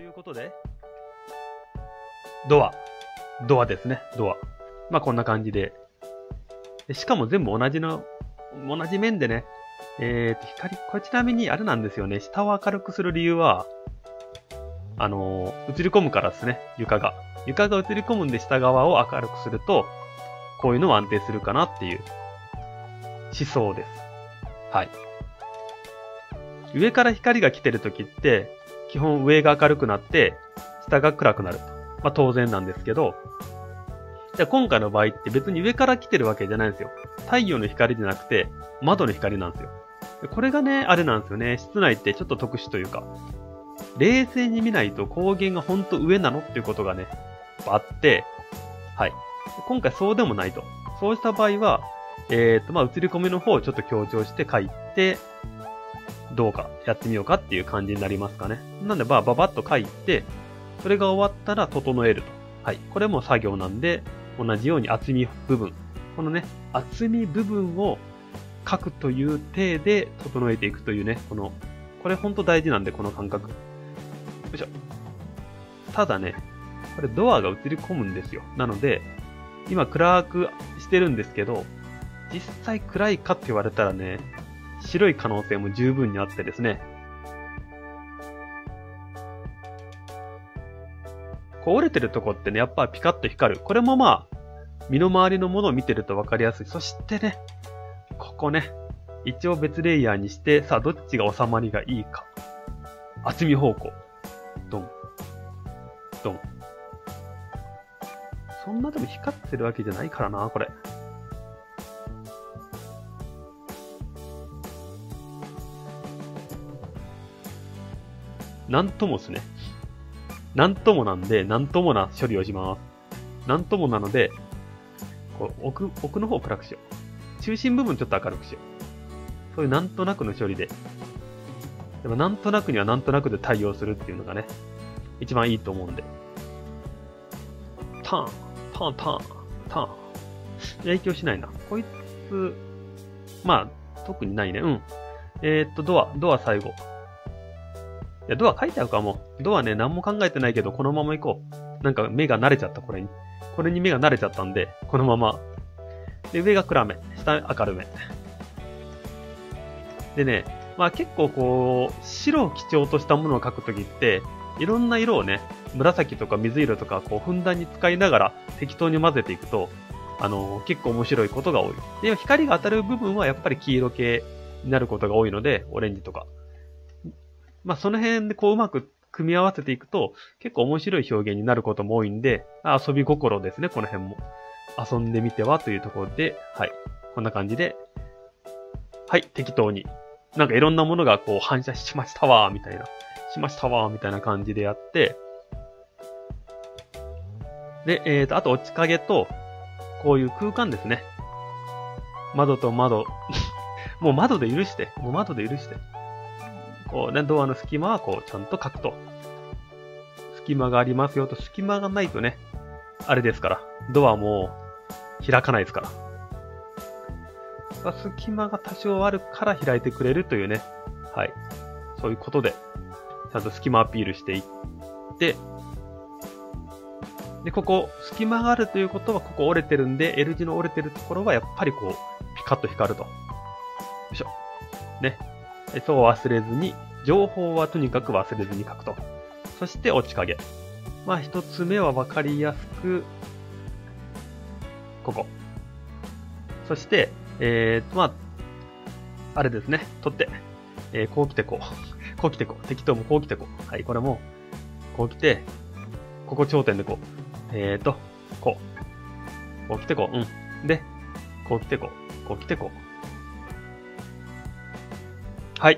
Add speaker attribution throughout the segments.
Speaker 1: いうことで、ドアですね、ドア。まあこんな感じで。しかも全部同じ面でね、光、これちなみにあれなんですよね、下を明るくする理由は、映り込むからですね、床が映り込むんで下側を明るくすると、こういうのは安定するかなっていう思想です。はい。上から光が来てるときって、基本上が明るくなって、下が暗くなる。まあ当然なんですけど、じゃあ今回の場合って別に上から来てるわけじゃないんですよ。太陽の光じゃなくて、窓の光なんですよ。これがね、あれなんですよね。室内ってちょっと特殊というか、冷静に見ないと光源が本当上なのっていうことがね、あって、はい。今回そうでもないと。そうした場合は、まあ、映り込みの方をちょっと強調して書いて、どうかやってみようかっていう感じになりますかね。なんで、ババッと書いて、それが終わったら整えると。はい。これも作業なんで、同じように厚み部分。このね、厚み部分を書くという体で整えていくというね、これほんと大事なんで、この感覚。よいしょ。ただね、これドアが映り込むんですよ。なので、今暗くしてるんですけど、実際暗いかって言われたらね、白い可能性も十分にあってですね。こう折れてるとこってね、やっぱピカッと光る。これもまあ、身の回りのものを見てると分かりやすい。そしてね、ここね、一応別レイヤーにして、さあどっちが収まりがいいか。厚み方向。ドン。ドン。そんなでも光ってるわけじゃないからな、これ。なんともですね。なんともなんで、なんともな処理をします。なんともなので、こう奥の方を暗くしよう。中心部分ちょっと明るくしよう。そういうなんとなくの処理で。でもなんとなくにはなんとなくで対応するっていうのがね、一番いいと思うんで。ターン、ターン、ターン、ターン。影響しないな。こいつ、まあ、特にないね。うん。ドア最後。いや、ドア書いてあるかも。ドアね、何も考えてないけど、このまま行こう。なんか目が慣れちゃった、これに。これに目が慣れちゃったんで、このまま。で、上が暗め。下明るめ。でね、まあ結構こう、白を基調としたものを描くときって、いろんな色をね、紫とか水色とか、こう、ふんだんに使いながら適当に混ぜていくと、結構面白いことが多い。で、光が当たる部分はやっぱり黄色系になることが多いので、オレンジとか。まあ、その辺でこううまく組み合わせていくと、結構面白い表現になることも多いんで、遊び心ですね、この辺も。遊んでみてはというところで、はい。こんな感じで、はい、適当に。なんかいろんなものがこう反射しましたわー、みたいな。しましたわー、みたいな感じでやって、で、あと落ち影と、こういう空間ですね。窓と窓。もう窓で許して。もう窓で許して。こうね、ドアの隙間はこうちゃんと書くと。隙間がありますよと、隙間がないとね、あれですから。ドアも開かないですから。隙間が多少あるから開いてくれるというね。はい。そういうことで、ちゃんと隙間アピールしていって、で、ここ、隙間があるということは、ここ折れてるんで、L 字の折れてるところはやっぱりこう、ピカッと光ると。よいしょ。ね。そう忘れずに、情報はとにかく忘れずに書くと。そして落ち影。まあ一つ目はわかりやすく、ここ。そして、まあ、あれですね。取って、こう来てこう。こう来てこう。適当もこう来てこう。はい、これも、こう来て、ここ頂点でこう。こう。こう来てこう。うん。で、こう来てこう。こう来てこう。はい。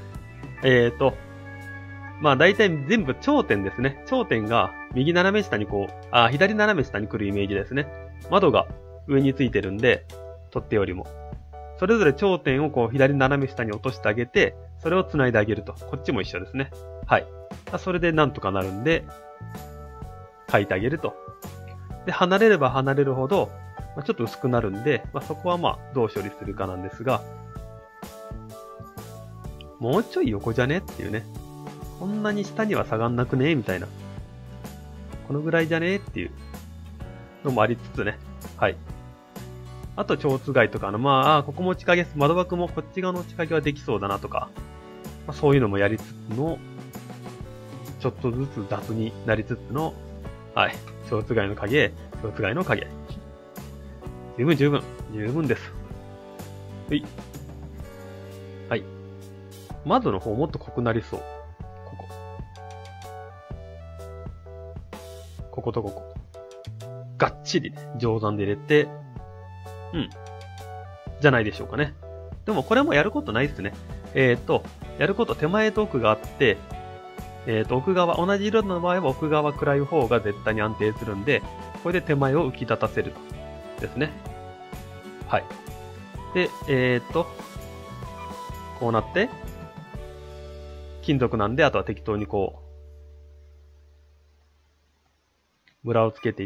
Speaker 1: まあ大体全部頂点ですね。頂点が右斜め下にこう、左斜め下に来るイメージですね。窓が上についてるんで、取っ手よりも。それぞれ頂点をこう左斜め下に落としてあげて、それを繋いであげると。こっちも一緒ですね。はい。それでなんとかなるんで、書いてあげると。で、離れれば離れるほど、ちょっと薄くなるんで、そこはどう処理するかなんですが、もうちょい横じゃねっていうね。 そんなに下には下がんなくねみたいな。このぐらいじゃねっていうのもありつつね。はい。あと、蝶つがいとかここも地影、窓枠もこっち側の地影はできそうだなとか、そういうのもやりつつの、ちょっとずつ雑になりつつの、はい。蝶つがいの影、蝶つがいの影。十分、十分。十分です。はい。はい。窓の方もっと濃くなりそう。こことここ。がっちりね、定山で入れて、じゃないでしょうかね。でもこれもやることないですね。やること手前と奥があって、奥側、同じ色の場合は奥側暗い方が絶対に安定するんで、これで手前を浮き立たせると。ですね。はい。で、こうなって、金属なんで、あとは適当にこう、ムラをつけていって、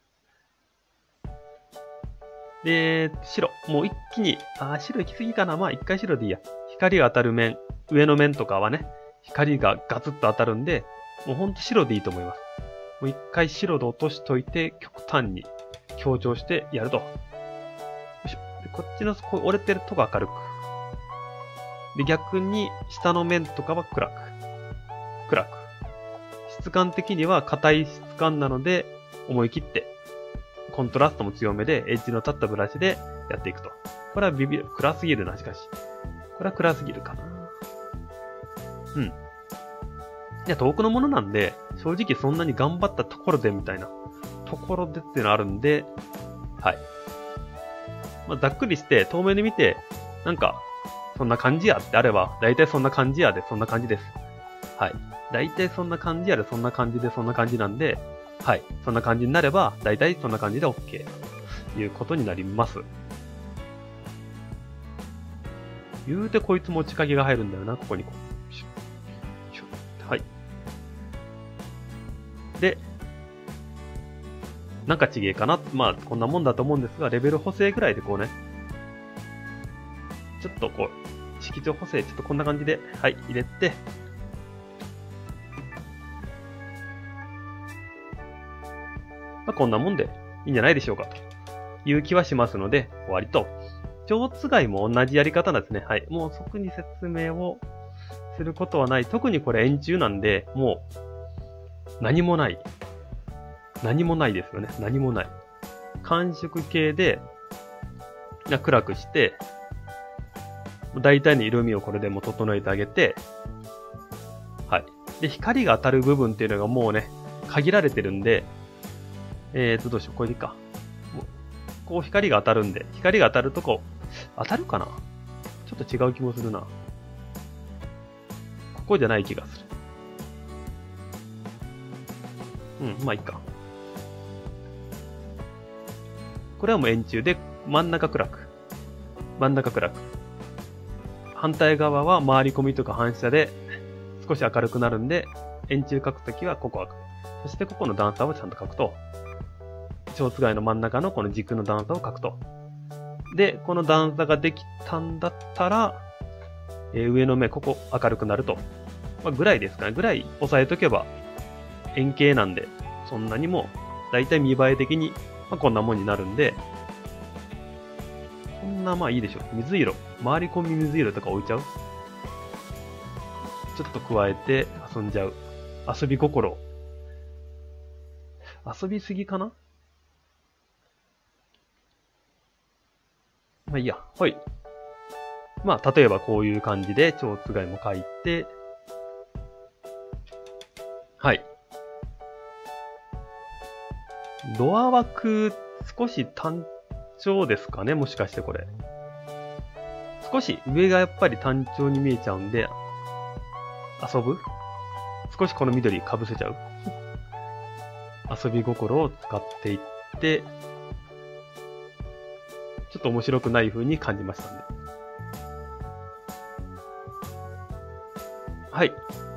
Speaker 1: で、白。もう一気に、白行き過ぎかな。一回白でいいや。光が当たる面、上の面とかはね、光がガツッと当たるんで、もうほんと白でいいと思います。もう一回白で落としといて、極端に強調してやると。よいしょ。でこっちのこう折れてるとこ明るく。で、逆に下の面とかは暗く。暗く。質感的には硬い質感なので、思い切って、コントラストも強めで、エッジの立ったブラシでやっていくと。これは暗すぎるな、しかし。これは暗すぎるかな。いや、遠くのものなんで、正直そんなに頑張ったところでみたいな、ところでっていうのあるんで、はい。ざっくりして、遠目で見て、なんか、そんな感じやってあれば、だいたいそんな感じやで、そんな感じです。はい。だいたいそんな感じやで、そんな感じで、そんな感じなんで、はい。そんな感じになれば、だいたいそんな感じで OK ということになります。言うてこいつも地影が入るんだよな、ここにこう。はい。で、なんかちげえかな。こんなもんだと思うんですが、レベル補正ぐらいでこうね、ちょっとこう、色調補正、ちょっとこんな感じで、はい、入れて、こんなもんでいいんじゃないでしょうかという気はしますので、終わりと。蝶つがいも同じやり方なんですね。はい。もう即に説明をすることはない。特にこれ円柱なんで、もう何もない。何もないですよね。何もない。寒色系で暗くして、大体の色味をこれでも整えてあげて、はい。で、光が当たる部分っていうのがもうね、限られてるんで、どうしよう、これでいいか。こう光が当たるんで、光が当たるとこ、当たるかな？ちょっと違う気もするな。ここじゃない気がする。いいか。これはもう円柱で、真ん中暗く。真ん中暗く。反対側は回り込みとか反射で、少し明るくなるんで、円柱描くときはここ赤く。そしてここの段差をちゃんと描くと。蝶つがいの真ん中のこの軸の段差を描くと。で、この段差ができたんだったら、上の目、ここ明るくなると。ぐらいですかね。ぐらい押さえとけば、円形なんで、そんなにも、だいたい見栄え的に、こんなもんになるんで、そんないいでしょ。水色。回り込み水色とか置いちゃう？ちょっと加えて遊んじゃう。遊び心。遊びすぎかな？いいや。はい。例えばこういう感じで、蝶つがいも描いて、はい。ドア枠、少し単調ですかね、もしかしてこれ。少し上がやっぱり単調に見えちゃうんで、遊ぶ？少しこの緑被せちゃう？遊び心を使っていって、ちょっと面白くない風に感じましたんで。はい。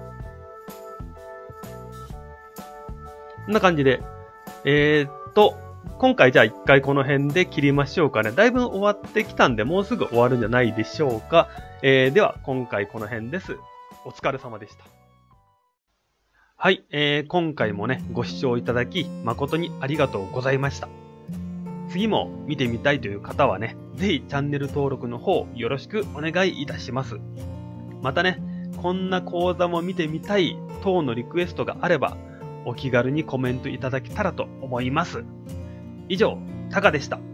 Speaker 1: こんな感じで。今回じゃあ一回この辺で切りましょうかね。だいぶ終わってきたんで、もうすぐ終わるんじゃないでしょうか。では、今回この辺です。お疲れ様でした。 はい、今回もね、ご視聴いただき、誠にありがとうございました。次も見てみたいという方はね、ぜひチャンネル登録の方よろしくお願いいたします。またね、こんな講座も見てみたい等のリクエストがあれば、お気軽にコメントいただけたらと思います。以上、タカでした。